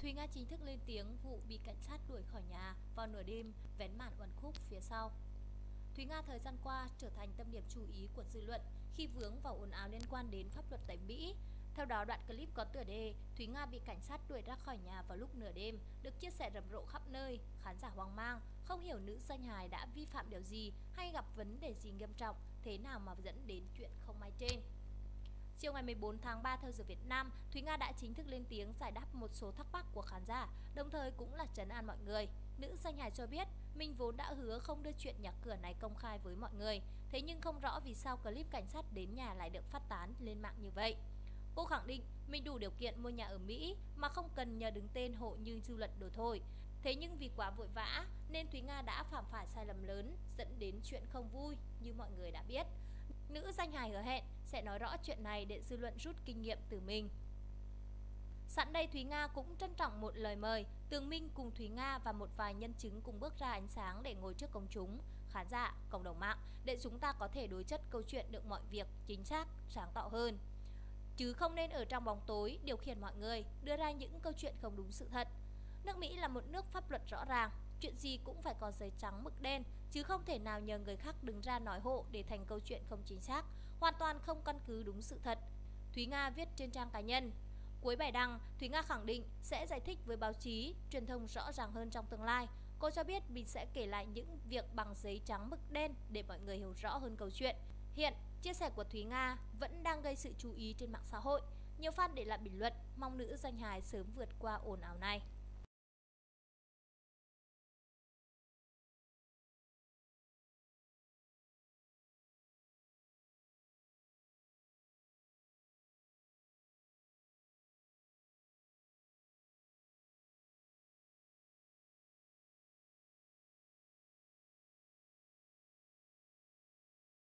Thúy Nga chính thức lên tiếng vụ bị cảnh sát đuổi khỏi nhà vào nửa đêm vén màn uẩn khúc phía sau. Thúy Nga thời gian qua trở thành tâm điểm chú ý của dư luận khi vướng vào ồn ào liên quan đến pháp luật tại Mỹ. Theo đó, đoạn clip có tựa đề Thúy Nga bị cảnh sát đuổi ra khỏi nhà vào lúc nửa đêm được chia sẻ rầm rộ khắp nơi. Khán giả hoang mang, không hiểu nữ danh hài đã vi phạm điều gì hay gặp vấn đề gì nghiêm trọng, thế nào mà dẫn đến chuyện không may trên. Chiều ngày 14 tháng 3 theo giờ Việt Nam, Thúy Nga đã chính thức lên tiếng giải đáp một số thắc mắc của khán giả, đồng thời cũng là trấn an mọi người. Nữ danh hài cho biết mình vốn đã hứa không đưa chuyện nhà cửa này công khai với mọi người, thế nhưng không rõ vì sao clip cảnh sát đến nhà lại được phát tán lên mạng như vậy. Cô khẳng định mình đủ điều kiện mua nhà ở Mỹ mà không cần nhờ đứng tên hộ như dư luận đổ thổi. Thế nhưng vì quá vội vã nên Thúy Nga đã phạm phải sai lầm lớn dẫn đến chuyện không vui như mọi người đã biết. Nữ danh hài hứa hẹn sẽ nói rõ chuyện này để dư luận rút kinh nghiệm từ mình. Sẵn đây Thúy Nga cũng trân trọng một lời mời, Tường Minh cùng Thúy Nga và một vài nhân chứng cùng bước ra ánh sáng để ngồi trước công chúng, khán giả, cộng đồng mạng để chúng ta có thể đối chất câu chuyện được mọi việc chính xác, sáng tỏ hơn. Chứ không nên ở trong bóng tối điều khiển mọi người, đưa ra những câu chuyện không đúng sự thật. Nước Mỹ là một nước pháp luật rõ ràng, chuyện gì cũng phải có giấy trắng mực đen, chứ không thể nào nhờ người khác đứng ra nói hộ để thành câu chuyện không chính xác, hoàn toàn không căn cứ đúng sự thật. Thúy Nga viết trên trang cá nhân. Cuối bài đăng, Thúy Nga khẳng định sẽ giải thích với báo chí, truyền thông rõ ràng hơn trong tương lai. Cô cho biết mình sẽ kể lại những việc bằng giấy trắng mực đen để mọi người hiểu rõ hơn câu chuyện. Hiện, chia sẻ của Thúy Nga vẫn đang gây sự chú ý trên mạng xã hội. Nhiều fan để lại bình luận mong nữ danh hài sớm vượt qua ồn ào này.